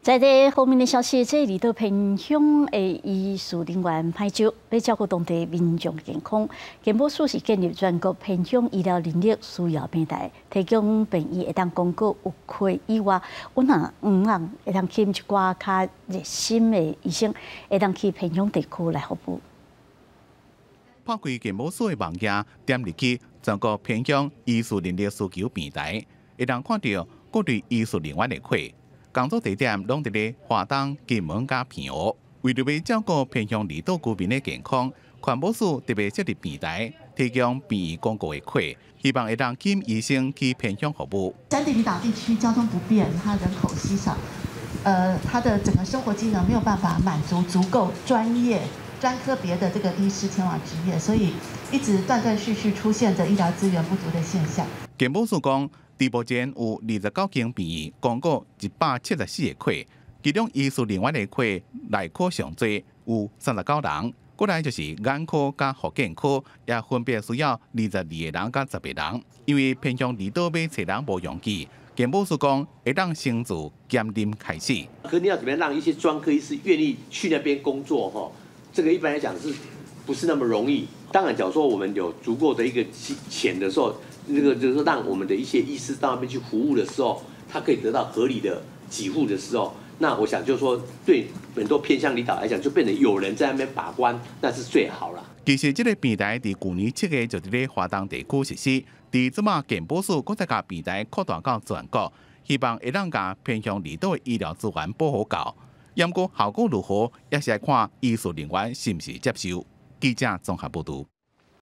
在地方面的消息，这离岛偏乡的医术人员派少，要照顾当地民众健康。健保署是建立全国偏乡医疗人力需要平台，提供病医会当公告有缺以外，阮人会当吸引一寡较热心的医生，会当去偏乡地区来服务。 拍开健保署的网页，点入去全国偏乡医术人力需求平台，会当看到各类医术人员的缺。工作地点拢伫咧华东、金门加平湖。为了要照顾偏乡离岛居民的健康，环保署特别设立平台，提供便宜广告的缺，希望会让吸引医生去偏乡服务。 山地离岛地区交通不便，它人口稀少，它的整个生活机能没有办法满足足够专科别的这个医师前往执业，所以一直断断续续出现着医疗资源不足的现象。 健保署讲，直播间有29间便宜公告174个缺，其中医术人员的缺内科上多，有39人。过来就是眼科加复健科，也分别需要22个人加10个人。因为偏乡离岛要找人无容易，健保署讲会让先自减任开始。 可你要怎么样让一些专科医师愿意去那边工作？哈，这个一般来讲是不是那么容易？当然，假如说我们有足够的一个钱的时候，那个就是让我们的一些医师到那边去服务的时候，他可以得到合理的给付的时候，那我想就是说，对很多偏乡离岛来讲，就变成有人在那边把关，那是最好了。 其实，这个平台伫去年7月就伫咧华东地区实施，伫即马健保署搁再甲平台扩大到全国，希望会让甲偏乡离岛的医疗资源保护到。不过效果如何，也是要看医术人员是毋是接受。记者综合报道。